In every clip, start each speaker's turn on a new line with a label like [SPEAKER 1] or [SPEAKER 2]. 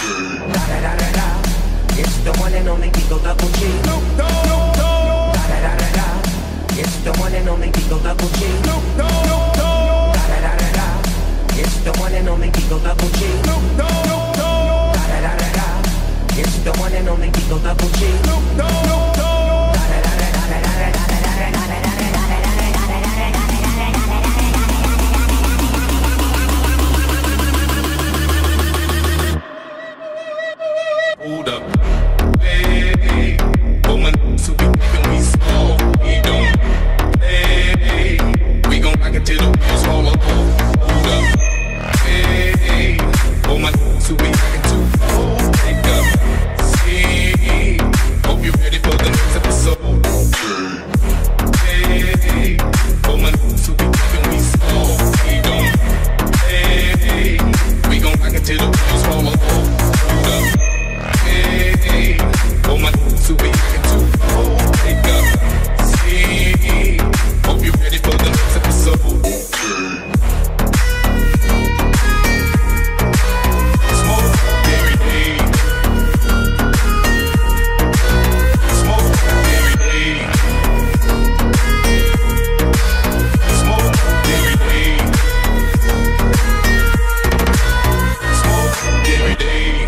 [SPEAKER 1] Da da da da da. It's the one and only Eagle Double G. Snoop Dogg. Da da da da da. It's the one and only Eagle Double G. Snoop Dogg. Da da da da da. It's the one and only Eagle Double G. Snoop Dogg. Da da da da da. It's the one and only Eagle Double G. Snoop Dogg. Da da da da da da da da.
[SPEAKER 2] Hold up, hey, for my niggas who be thinking we small, we don't, hey, we gon' rock it till the wheels fall off. Hold up, hey, for my niggas who be rockin' too cold, wake up, see, hope you ready for the next episode. Hey, for my niggas who be thinking we small, we don't, hey, we gon' rock it till the wheels fall off. Hold up. Hey, for my niggas who be acting too cold, wake up, see, hope you ready for the next episode. Smoke every day. Smoke every day. Smoke every day. Smoke every day.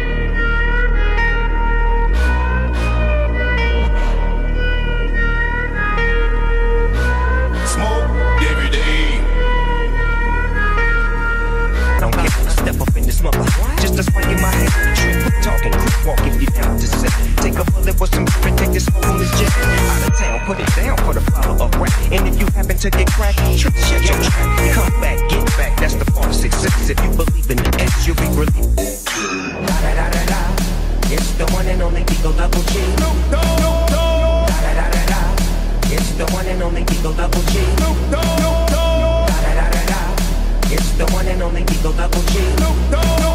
[SPEAKER 1] Just a swing in my head, trick, quick talking, quick walk if you down to set. Take a bullet with some and take this home is jet. Out of town, put it down for the follow up rap. And if you happen to get cracked, trick, shut your track. Come back, get back, that's the part of success. If you believe in the S, you'll be relieved. Da da da da da. It's the one and only Eagle Double G. Snoop Dogg. Da da da da da. It's the one and only Eagle Double G. Snoop Dogg. Da da da da da. It's the one and only Eagle Double G. Snoop Dogg.